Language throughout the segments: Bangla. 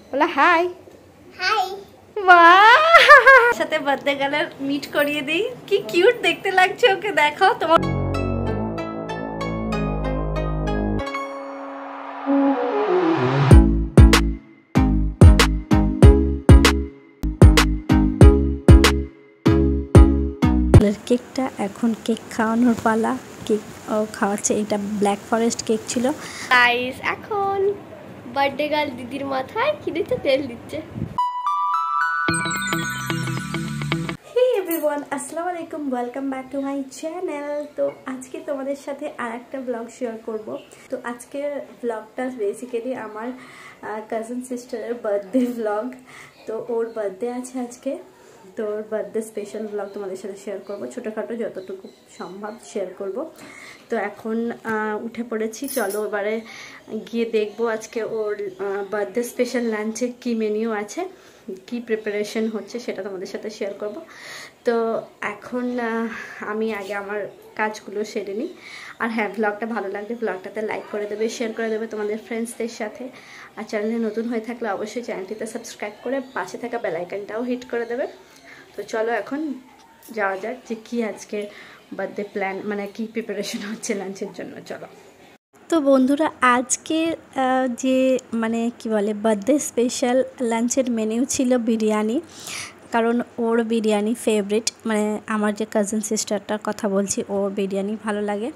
বলো হাই। হাই। বাহ, সাথে বার্থডে গার্লের মিট করিয়ে দিই। কি কিউট দেখতে লাগছে ওকে, দেখো তোমার। কেকটা এখন কেক খাওয়ানোর পালা। কেক ও খাওয়াচ্ছে, এটা ব্ল্যাক ফরেস্ট কেক ছিল। গাইস এখন বার্থডে গার্ল দিদির মাথায় কি দিচ্ছে, তেল দিচ্ছে। এভরিওয়ান, আসসালামু আলাইকুম, welcome back to my channel. তো আজকে তোমাদের সাথে আর একটা ব্লগ শেয়ার করব। তো আজকে ব্লগটা বেসিক্যালি আমার কাজিন সিস্টারের বার্থডে ব্লগ। তো ওর বার্থডে আছে আজকে, তো ওর বার্থডে স্পেশাল ব্লগ তোমাদের সাথে শেয়ার করব, ছোটোখাটো যতটুকু সম্ভব শেয়ার করব। তো এখন উঠে পড়েছি, চলো এবারে গিয়ে দেখবো আজকে ওর বার্থডে স্পেশাল লাঞ্চে কী মেনিউ আছে, কি প্রিপারেশন হচ্ছে সেটা তোমাদের সাথে শেয়ার করব। তো এখন আমি আগে আমার কাজগুলো সেরে নিই। আর হ্যাঁ, ব্লগটা ভালো লাগলে ব্লগটাতে লাইক করে দেবে, শেয়ার করে দেবে তোমাদের ফ্রেন্ডসদের সাথে। আর চ্যানেলে নতুন হয়ে থাকলে অবশ্যই চ্যানেলটিতে সাবস্ক্রাইব করে পাশে থাকা বেল আইকনটাও হিট করে দেবে। তো চলো এখন যাওয়া যাক যে কী আজকে বার্থডে প্ল্যান, মানে কি প্রিপারেশন হচ্ছে লাঞ্চের জন্য। চলো। তো বন্ধুরা, আজকে যে মানে কি বলে বার্থডে স্পেশাল লাঞ্চের মেনিউ ছিল বিরিয়ানি, কারণ ওর বিরিয়ানি ফেভারিট। মানে আমার যে কাজিন সিস্টারটার কথা বলছি, ওর বিরিয়ানি ভালো লাগে।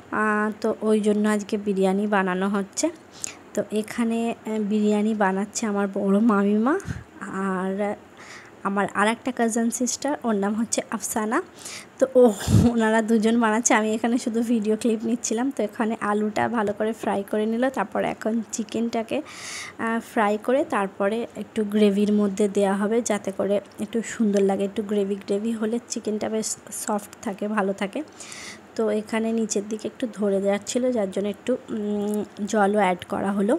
তো ওই জন্য আজকে বিরিয়ানি বানানো হচ্ছে। তো এখানে বিরিয়ানি বানাচ্ছে আমার বড় মামিমা আর আমার আর একটা কাজিন সিস্টার, ওর নাম হচ্ছে আফসানা। তো ওনারা দুজন বানাচ্ছে, আমি এখানে শুধু ভিডিও ক্লিপ নিচ্ছিলাম। তো এখানে আলুটা ভালো করে ফ্রাই করে নিল, তারপরে এখন চিকেনটাকে ফ্রাই করে তারপরে একটু গ্রেভির মধ্যে দেওয়া হবে, যাতে করে একটু সুন্দর লাগে। একটু গ্রেভি হলে চিকেনটা বেশ সফট থাকে, ভালো থাকে। তো এখানে নিচের দিকে একটু ধরে যাচ্ছিলো, যার জন্য একটু জলও অ্যাড করা হলো।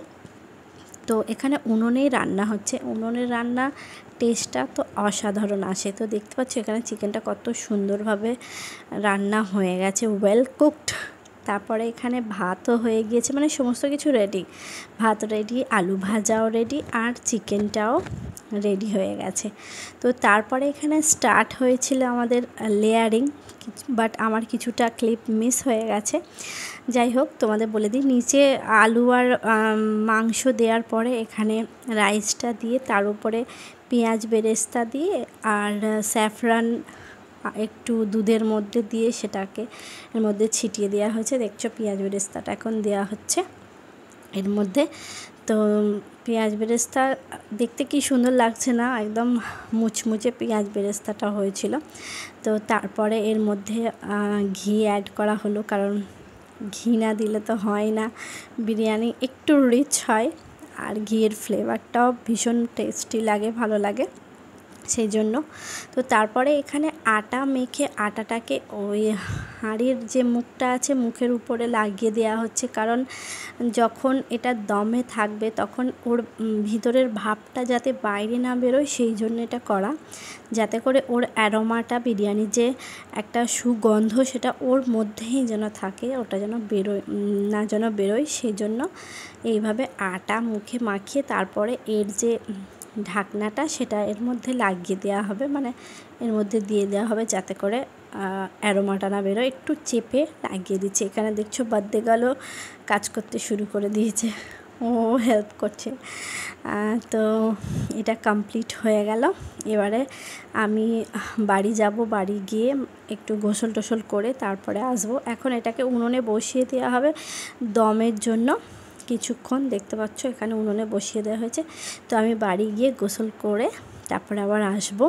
তো এখানে উনুনেই রান্না হচ্ছে, উনুনের রান্না টেস্টটা তো অসাধারণ আসে। তো দেখতে পাচ্ছ এখানে চিকেনটা কত সুন্দরভাবে রান্না হয়ে গেছে, ওয়েল কুকড। তারপরে এখানে ভাতও হয়ে গিয়েছে, মানে সমস্ত কিছু রেডি। ভাত রেডি, আলু ভাজাও রেডি, আর চিকেনটাও রেডি হয়ে গেছে। তো তারপরে এখানে স্টার্ট হয়েছিল আমাদের লেয়ারিং, বাট আমার কিছুটা ক্লিপ মিস হয়ে গেছে। যাই হোক, তোমাদের বলে দিই, নিচে আলু আর মাংস দেওয়ার পরে এখানে রাইসটা দিয়ে তার উপরে পেঁয়াজ বেরেস্তা দিয়ে আর স্যাফরান একটু দুধের মধ্যে দিয়ে সেটাকে এর মধ্যে ছিটিয়ে দেওয়া হয়েছে। দেখছো পেঁয়াজ বেরেস্তাটা এখন দেওয়া হচ্ছে এর মধ্যে। তো পেঁয়াজ বেরেস্তা দেখতে কি সুন্দর লাগছে না, একদম মুচমুচে পেঁয়াজ বেরেস্তাটা হয়েছিল। তো তারপরে এর মধ্যে ঘি অ্যাড করা হলো, কারণ ঘি না দিলে তো হয় না, বিরিয়ানি একটু রিচ হয় আর ঘিয়ের ফ্লেভারটাও ভীষণ টেস্টি লাগে, ভালো লাগে সেই জন্য। তো তারপরে এখানে আটা মেখে আটাটাকে ওই হাঁড়ির যে মুখটা আছে মুখের উপরে লাগিয়ে দেওয়া হচ্ছে, কারণ যখন এটা দমে থাকবে তখন ওর ভিতরের ভাপটা যাতে বাইরে না বেরোয়, সেই জন্য এটা করা, যাতে করে ওর অ্যারোমাটা, বিরিয়ানির যে একটা সুগন্ধ সেটা ওর মধ্যেই যেন থাকে, ওটা যেন বেরোয় সেই জন্য এইভাবে আটা মুখে মাখিয়ে তারপরে এর যে ঢাকনাটা সেটা এর মধ্যে লাগিয়ে দেওয়া হবে, মানে এর মধ্যে দিয়ে দেওয়া হবে যাতে করে অ্যারোমাটা না বেরোয়। একটু চেপে লাগিয়ে দিচ্ছে। এখানে দেখছো বার্থডে গার্লও কাজ করতে শুরু করে দিয়েছে, ও হেল্প করছে। তো এটা কমপ্লিট হয়ে গেল। এবারে আমি বাড়ি যাব, বাড়ি গিয়ে একটু গোসল টোসল করে তারপরে আসবো। এখন এটাকে উনুনে বসিয়ে দেওয়া হবে দমের জন্য কিছুক্ষণ। দেখতে পাচ্ছ এখানে উনুনে বসিয়ে দেওয়া হয়েছে। তো আমি বাড়ি গিয়ে গোসল করে তারপরে আবার আসবো।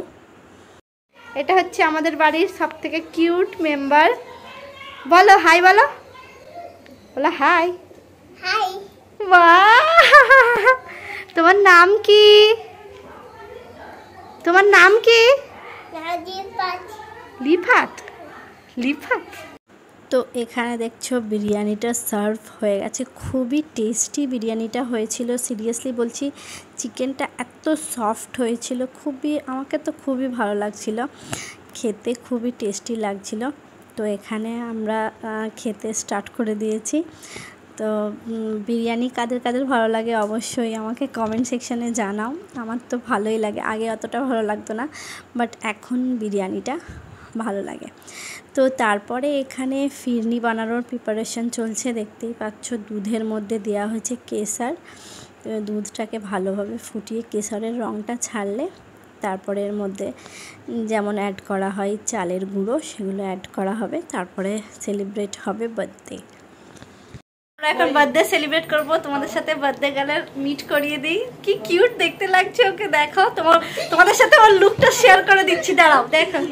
এটা হচ্ছে আমাদের বাড়ির সব থেকে কিউট মেম্বার। বলো হাই, বলো বলো হাই। হাই। বাহ, তোমার নাম কি? তোমার নাম কি? লিফাত। লিফাত। তো এখানে দেখছো বিরিয়ানিটা সার্ভ হয়ে গেছে, খুবই টেস্টি বিরিয়ানিটা হয়েছিল। সিরিয়াসলি বলছি, চিকেনটা এত সফট হয়েছিল, আমাকে তো খুবই ভালো লাগছিল খেতে, খুবই টেস্টি লাগছিল। তো এখানে আমরা খেতে স্টার্ট করে দিয়েছি। তো বিরিয়ানি কাদের কাদের ভালো লাগে অবশ্যই আমাকে কমেন্ট সেকশানে জানাও। আমার তো ভালোই লাগে, আগে অতটা ভালো লাগতো না, বাট এখন বিরিয়ানিটা ভালো লাগে। তো তারপরে এখানে ফিরনি বানানোর প্রিপারেশন চলছে, দেখতেই পাচ্ছ। দুধের মধ্যে দেওয়া হয়েছে কেশর। দুধটাকে ভালোভাবে ফুটিয়ে কেশরের রঙটা ছাড়লে তারপরে এর মধ্যে যেমন অ্যাড করা হয় চালের গুঁড়ো, সেগুলো অ্যাড করা হবে। তারপরে সেলিব্রেট হবে বার্থডে। আমরা এখন বার্থডে সেলিব্রেট করবো, তোমাদের সাথে বার্থডে গার্লের মিট করিয়ে দিই। কি কিউট দেখতে লাগছে ওকে, দেখো। তোমাদের সাথে ওর লুকটা শেয়ার করে দিচ্ছি, দাঁড়াও দেখো।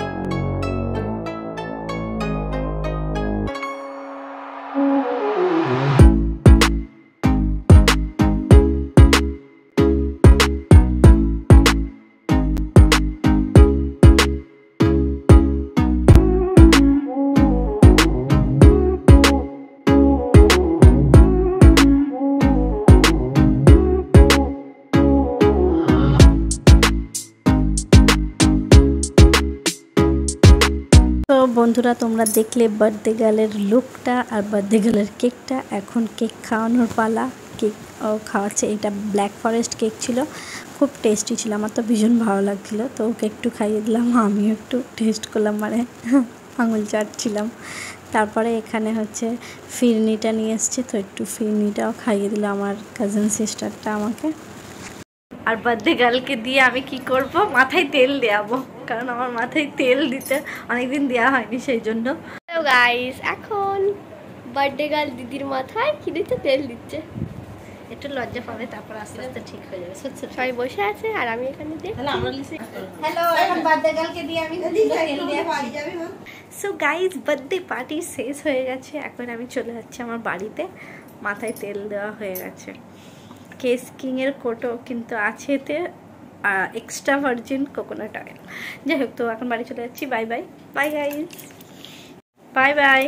তো বন্ধুরা, তোমরা দেখলে বার্থডে গার্লের লুকটা আর বার্থডে গার্লের কেকটা। এখন কেক খাওয়ানোর পালা। কেক খাওয়াচ্ছে, এটা ব্ল্যাক ফরেস্ট কেক ছিল, খুব টেস্টি ছিল, আমার তো ভীষণ ভালো লাগছিলো। তো ওকে একটু খাইয়ে দিলাম, আমিও একটু টেস্ট করলাম, মানে আঙুল চাটছিলাম। তারপরে এখানে হচ্ছে ফিরনিটা নিয়ে এসছে, তো একটু ফিরনিটাও খাইয়ে দিল আমার কাজিন সিস্টারটা আমাকে। আর বার্থডে গার্লকে দিয়ে আমি কি করব, মাথায় তেল দেওয়াবো, কারণ আমার মাথায় তেল দিতে অনেকদিন দেওয়া হয়নি, সেই জন্য। হ্যালো গাইস, এখন বার্থডে গার্ল দিদির মাথায় কি দিচ্ছে? তেল দিচ্ছে। একটু লজ্জা পাবে, তারপর আস্তে আস্তে ঠিক হয়ে যাবে। সবাই বসে আছে আর আমি এখানে হ্যালো, এখন বার্থডে গার্লকে দিয়ে আমি তেল দিয়ে। সো গাইস, বার্থডে পার্টি শেষ হয়ে গেছে, এখন আমি চলে যাচ্ছি আমার বাড়িতে। মাথায় তেল দেওয়া হয়ে গেছে। কেস কিংয়ের কোটো কিন্তু আছে এতে, এক্সট্রা ভার্জিন কোকোনাট অয়েল। যাই হোক, তো এখন বাড়ি চলে যাচ্ছি। Bye bye. Bye guys, bye bye.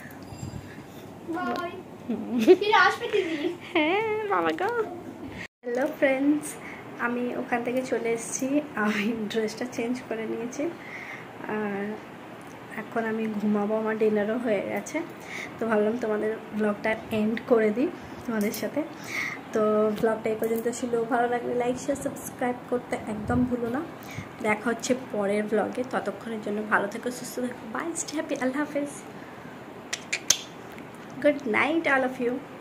হ্যাঁ বাবা গো। হ্যালো ফ্রেন্ডস, আমি ওখান থেকে চলে এসেছি, আমি ড্রেসটা চেঞ্জ করে নিয়েছি আর এখন আমি ঘুমাবো, আমার ডিনারও হয়ে গেছে। তো ভাবলাম তোমাদের ব্লগটা এন্ড করে দিই তোমাদের সাথে। তো ব্লগটা এই পর্যন্ত ছিল, ভালো লাগলে লাইক শেয়ার সাবস্ক্রাইব করতে একদম ভুলো না। দেখা হচ্ছে পরের ব্লগে, ততক্ষণের জন্য ভালো থেকো, সুস্থ থেকো, বাই, স্টে হ্যাপি, আল্লাহ হাফেজ, good night all of you.